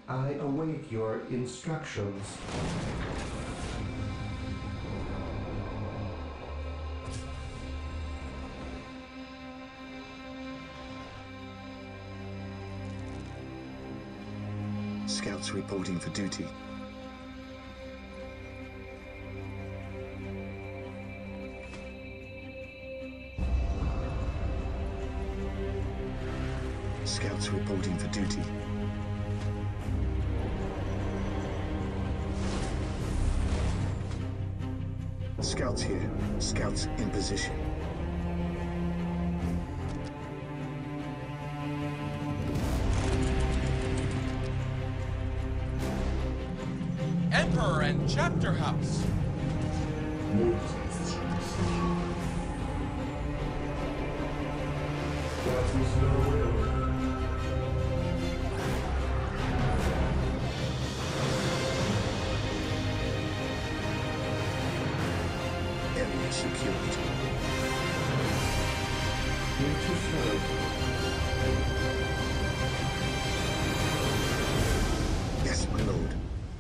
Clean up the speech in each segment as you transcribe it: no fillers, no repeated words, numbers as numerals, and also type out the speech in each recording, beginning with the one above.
I await your instructions. Scouts reporting for duty. Scouts reporting for duty. Scouts here. Scouts in position. Emperor and Chapter House. That was no will. Area secured. Here to serve. Yes, my lord.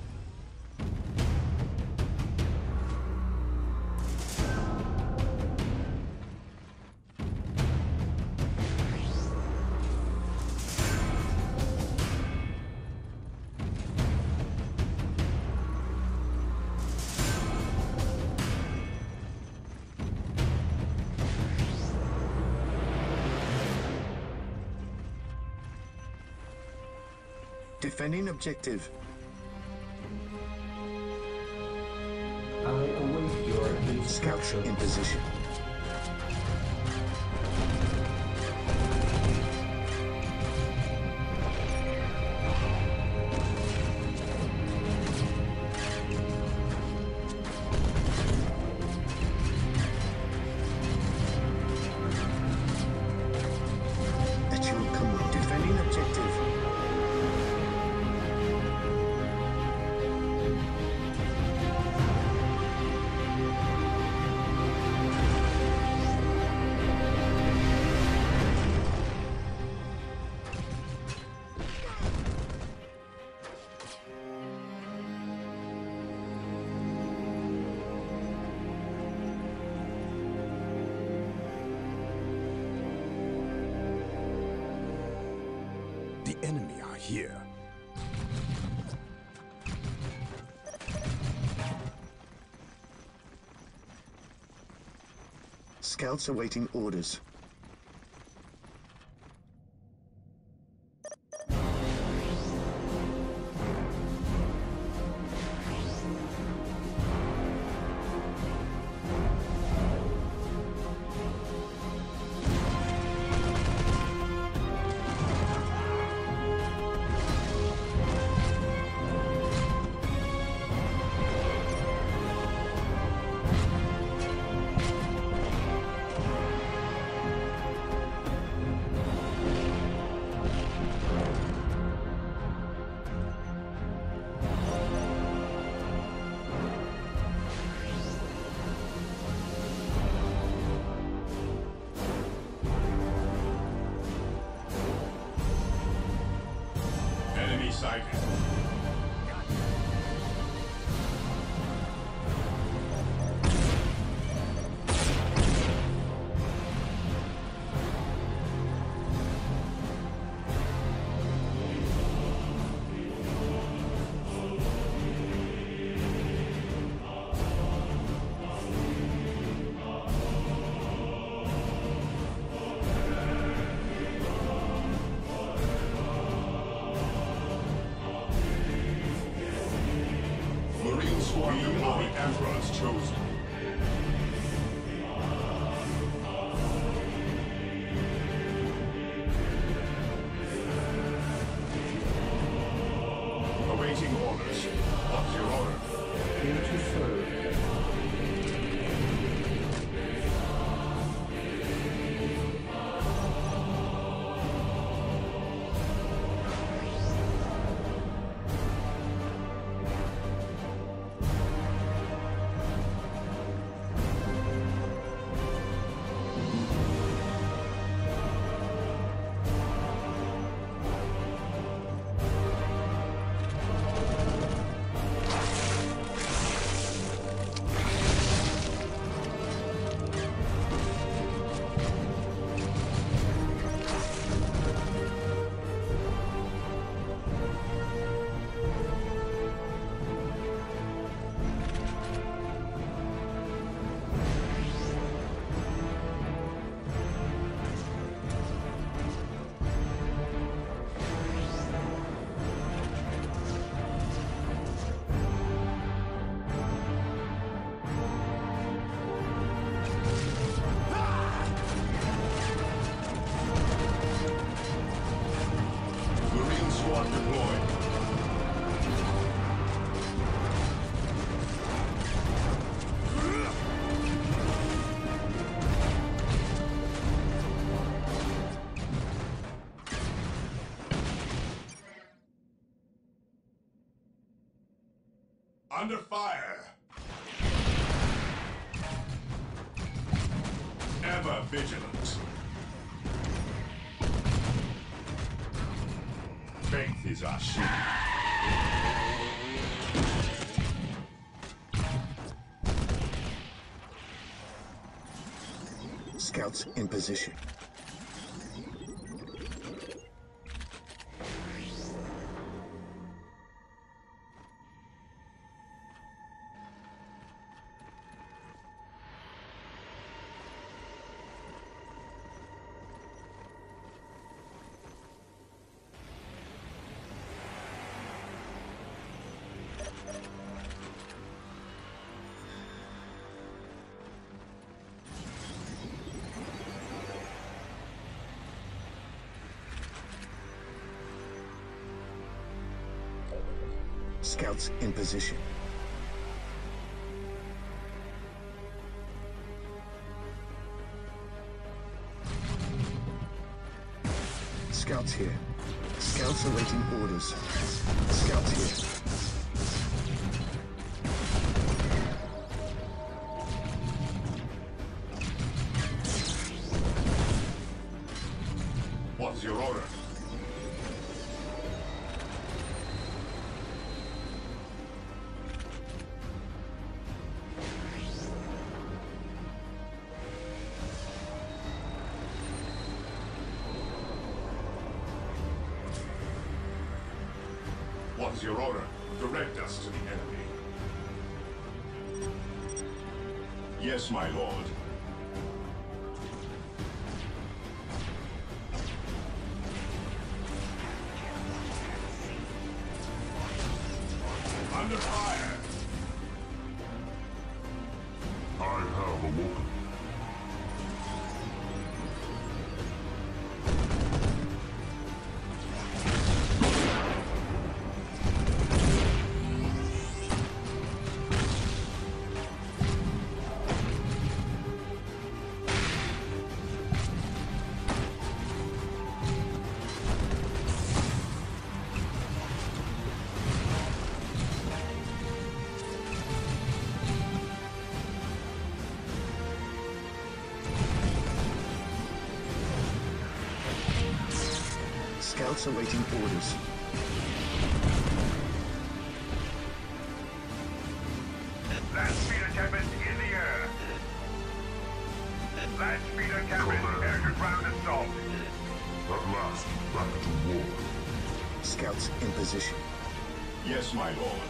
Defending objective. I await your Scouts instructions. in position. At your command. Defending objective. The enemy are here. Scouts awaiting orders. Enemy sighted. Marine Squadron of the Emperor's chosen. Awaiting orders. What's your order? Here to serve. Under fire. Ever vigilant. Faith is our shield. Scouts in position. Scouts in position. Scouts here. Scouts awaiting orders. Scouts here. What's your order? What's your order? Direct us to the enemy. Yes, my lord. Under fire! I have awoken. Scouts awaiting orders. Land speeder cabin in the air. Land speeder cabin, air to ground assault. At last, back to war. Scouts in position. Yes, my lord.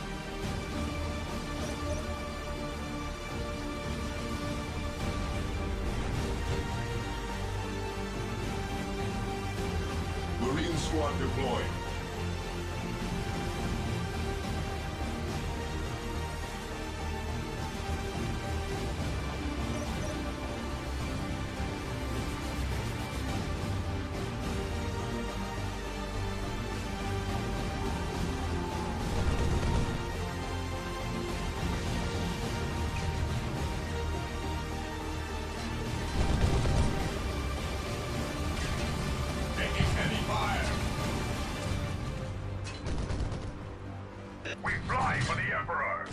Marine squad deployed. Taking heavy fire. We fly for the Emperor.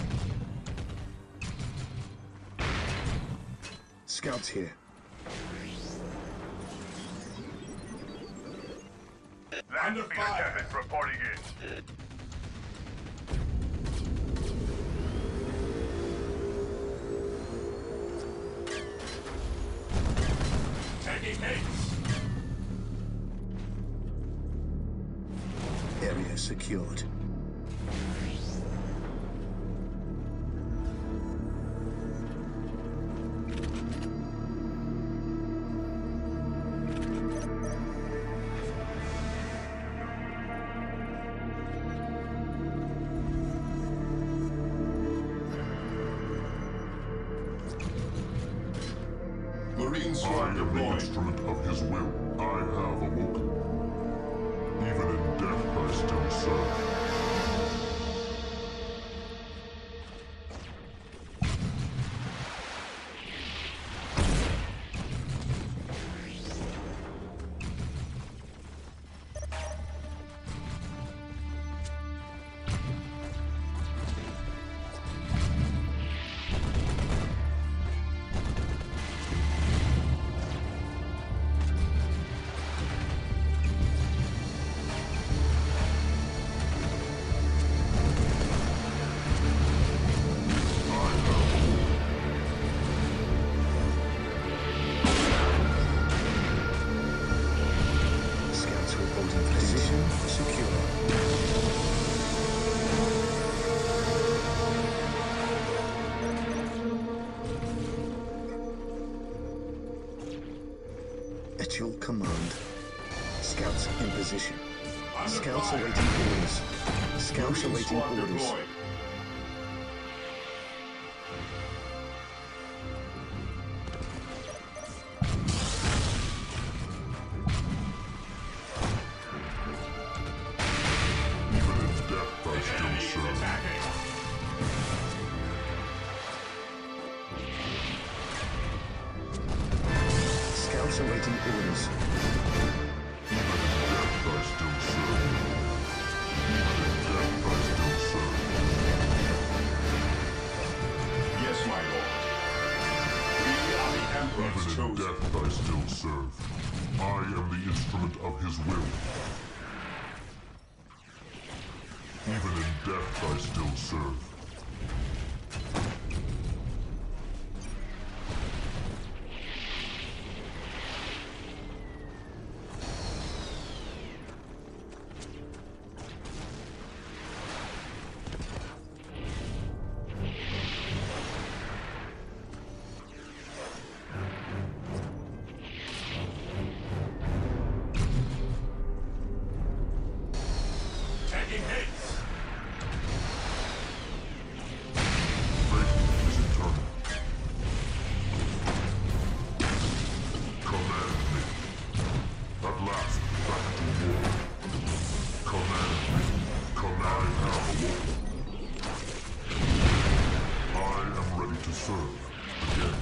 Scouts here. Land Under speeder fire. cabin reporting in. Taking haste. Area secured. Marine I squad am the deployed. instrument of his will. I have awoken. Even in death I still serve. Visual command. Scouts in position. Under Scouts fire. awaiting orders. Scouts Marine awaiting squad orders. deployed. Even in death, I still Enemy is serve. attacking. Scouts awaiting orders. Even in death, I still serve. Even in death, I still serve. Yes, my lord. We are the Emperor's Even in chosen. death, I still serve. I am the instrument of his will. Even in death, I still serve. Taking hits. Fate is eternal. Command me. At last, back to war. Command me. Command have awoken. I am ready to serve again.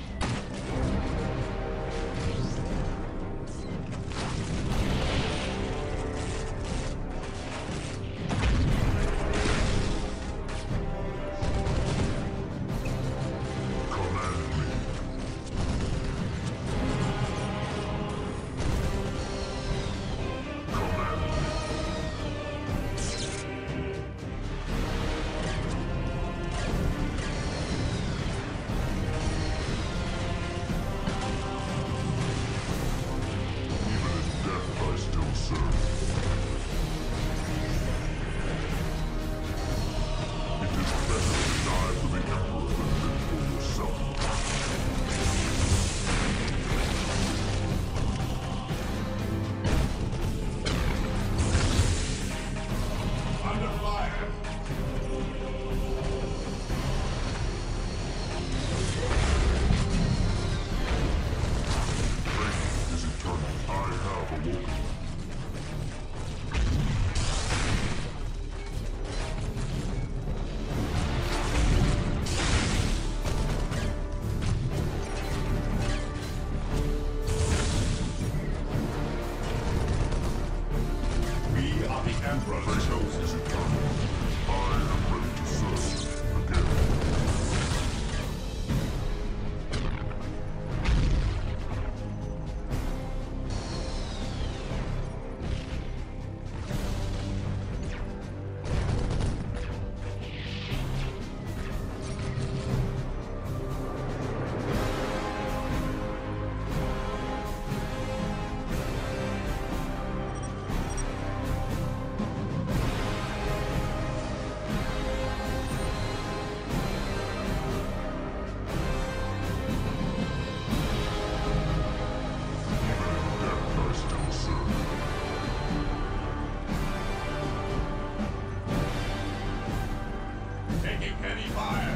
Command me. Command me. Even in death, I still serve. It is better to die for the Emperor than live for yourself. Under fire. Fate is eternal. I have awoken. We are the Emperor's Fate chosen. is eternal. I am ready to serve again. Even in death, I still serve. Taking heavy fire.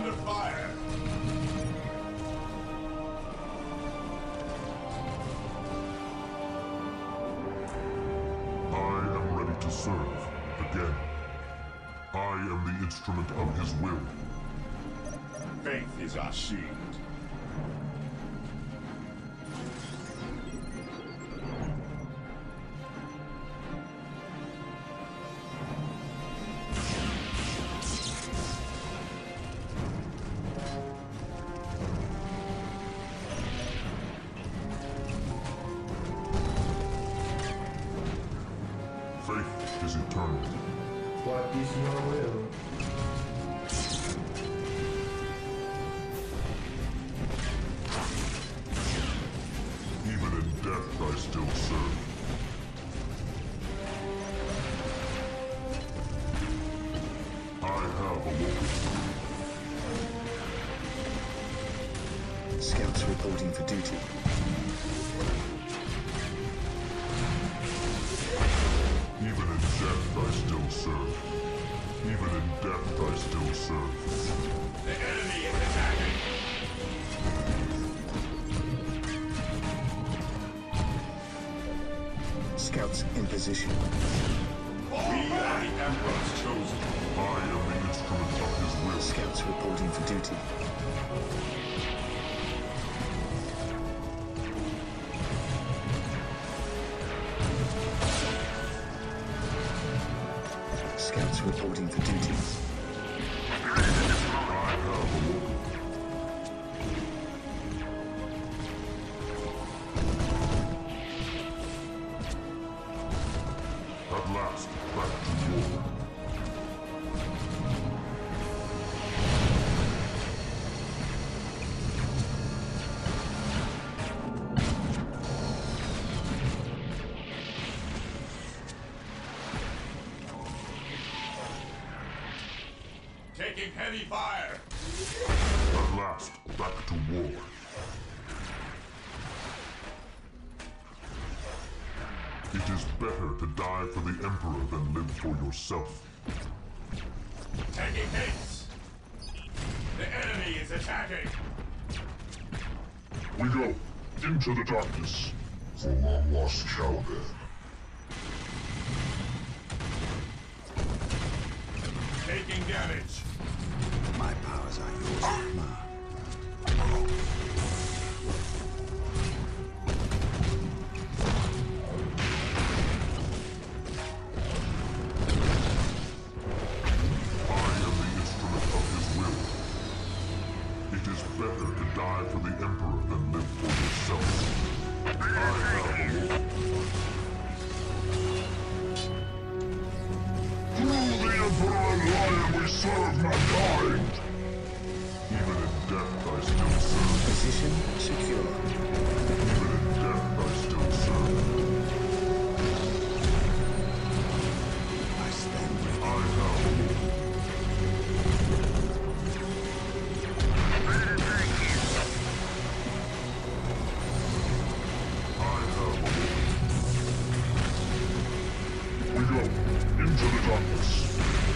under fire. I am ready to serve again. I am the instrument of his will. Faith is our shield. Faith is eternal. What is your will? Even in death I still serve. I have awoken. Scouts reporting for duty. Even in death I still serve. Even in death I still serve. The enemy is attacking. Scouts in position. We are the Emperor's chosen. I am the instrument of his will. Scouts reporting for duty. Scouts reporting for duty. I have awoken. At last, back to war. Taking heavy fire. At last, back to war. It is better to die for the Emperor than live for yourself. Taking hits. The enemy is attacking. We go into the darkness for long-lost Caliban. Taking damage. My powers are yours now. I am the instrument of his will. It is better to die for the Emperor than live for yourself. I have awoken. Through the Emperor and Lion we serve mankind! Even in death I still serve. Position secure. Even in death I still serve. I stand ready. I have awoken. I have awoken. We go into the darkness.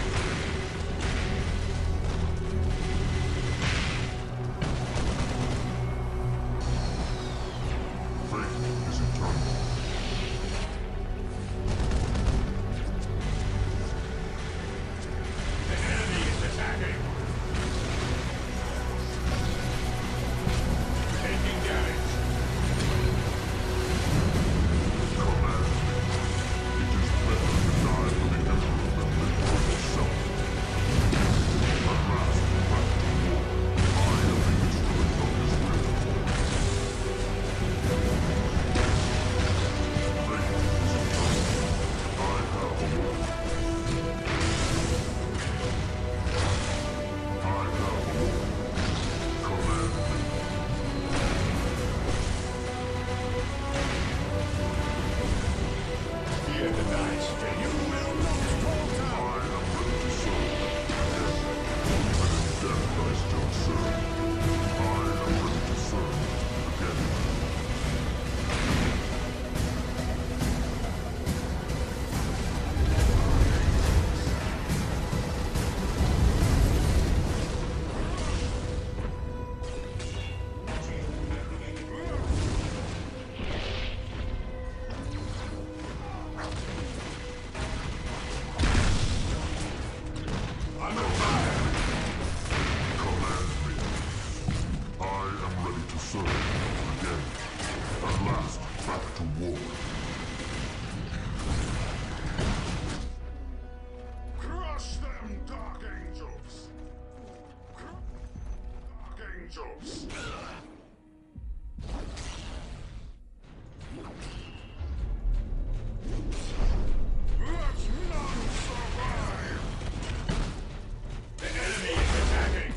Faith is eternal. The enemy is attacking. Taking damage. Command. It is better to die for the Emperor than live for yourself. At last, back to war. I am the instrument of his will. to war. Crush them, Dark Angels! Dark Angels! Let none survive! The enemy is attacking!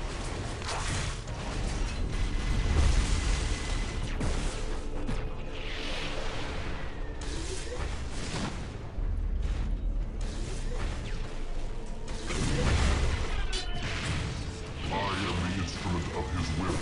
I am the instrument of his will.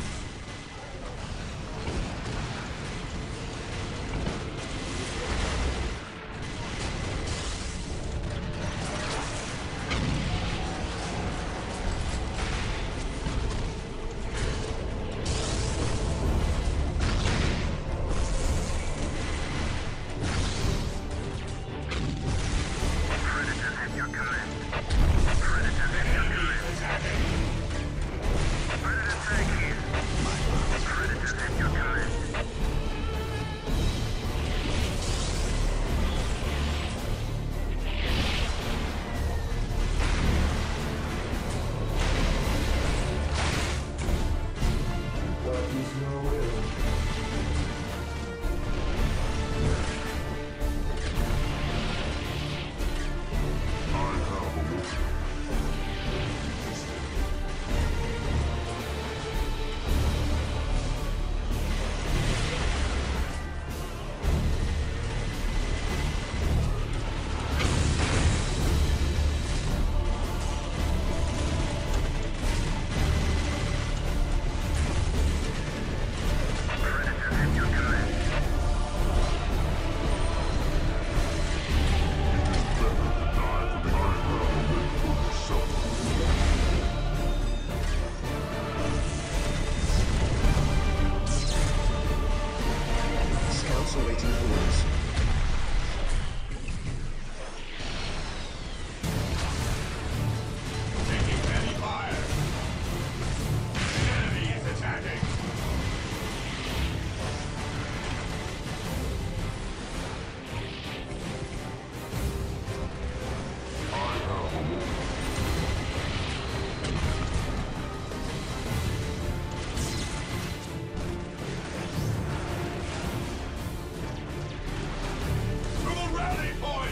What is your will? I have awoken. Scouts awaiting orders. Taking heavy fire! The enemy is attacking! I have awoken. To the rally point!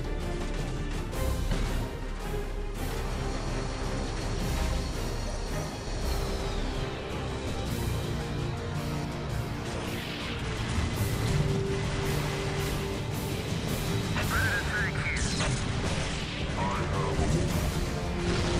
I have awoken.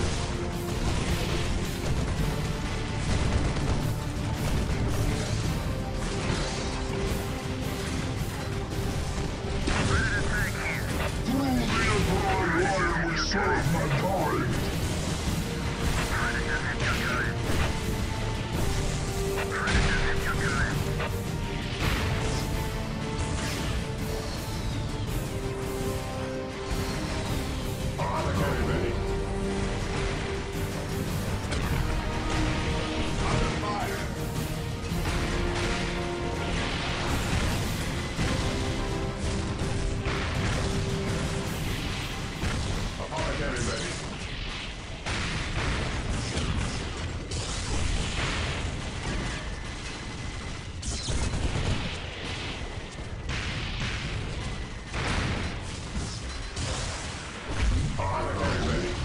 Through the Empire I will serve my kind. Artillery ready! Under fire! Artillery ready! Artillery ready!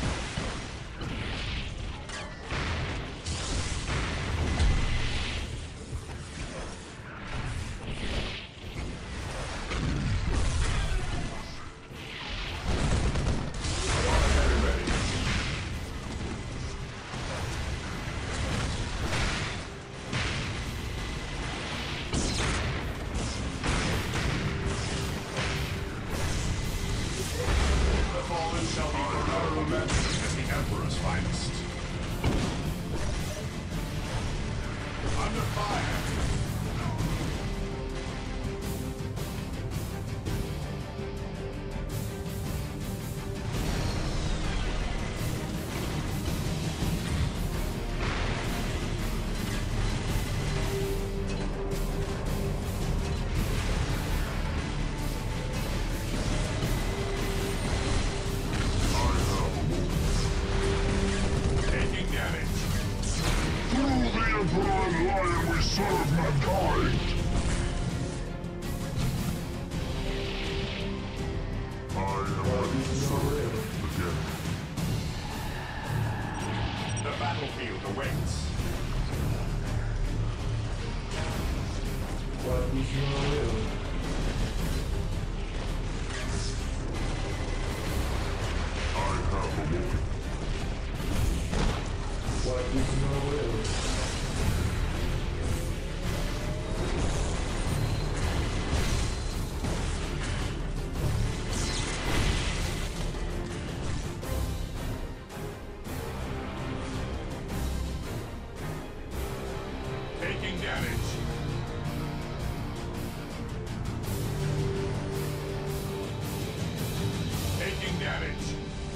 Artillery ready! The fallen shall be forever remembered as the Emperor's finest. Under fire! What is your will? I have awoken. What is your will? Taking damage. Taking damage.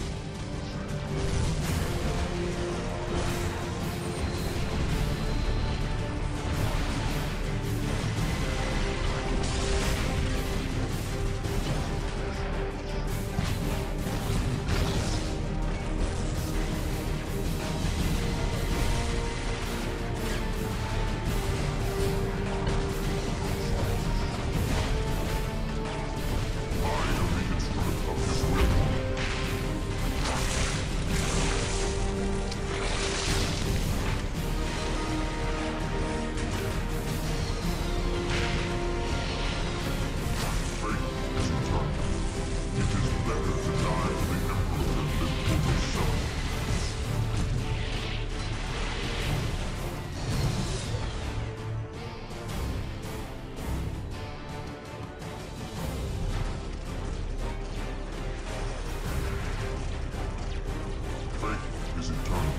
Is eternal.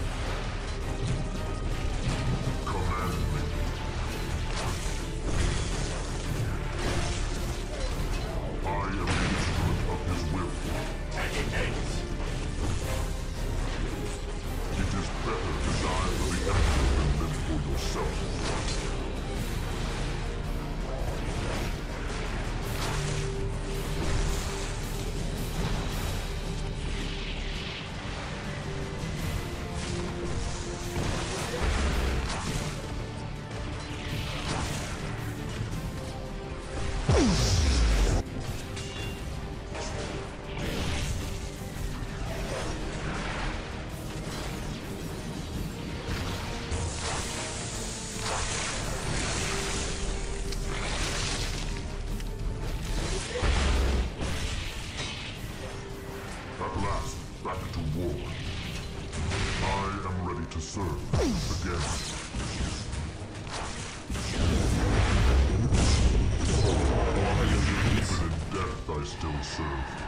Command me. I am the instrument of his will. Taking haste. It is better to die for the Emperor than live for yourself. At last, back to war. I am ready to serve again. Even in death, I still serve.